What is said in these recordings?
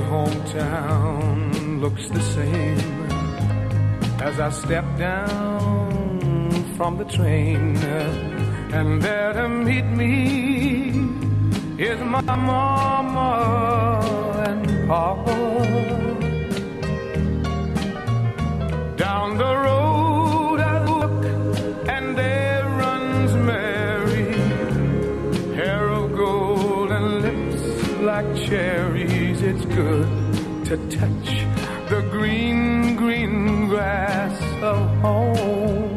hometown looks the same as I step down from the train, and there to meet me is my mama and papa. Down the road I look, and there runs Mary, hair of gold and lips like cherries. It's good to touch the green, green grass of home.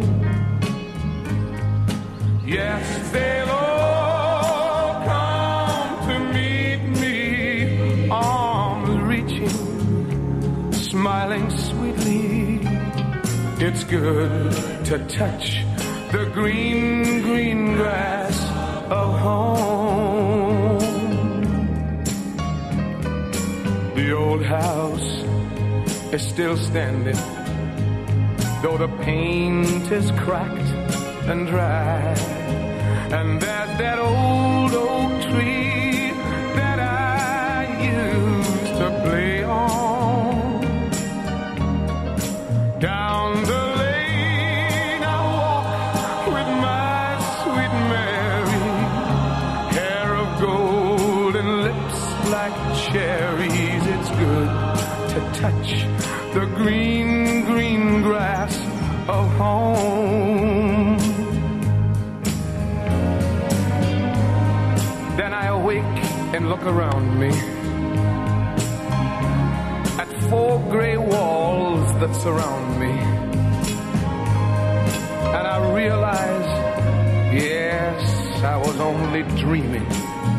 Yes, they'll all come to meet me, arms reaching, smiling sweetly. It's good to touch the green, green grass of home. The old house is still standing, though the paint is cracked and dry. And there's that old oak tree that I used to play on. Down the lane I walk with my sweet Mary, hair of gold and lips like cherries. It's good to touch the green, green grass of home. Then I awake and look around me at 4 gray walls that surround me, and I realize, yes, I was only dreaming.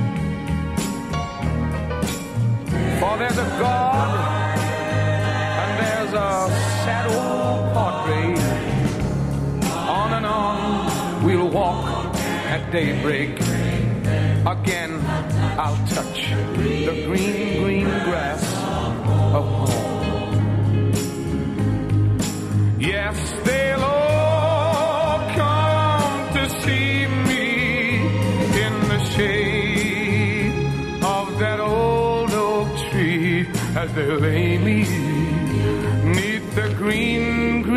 For there's a God and there's a sad old portrait. On and on we'll walk at daybreak. Again I'll touch the green, green grass of home. Yes, they'll all come to see me in the shade of that old oak tree, as they lay me 'neath the green,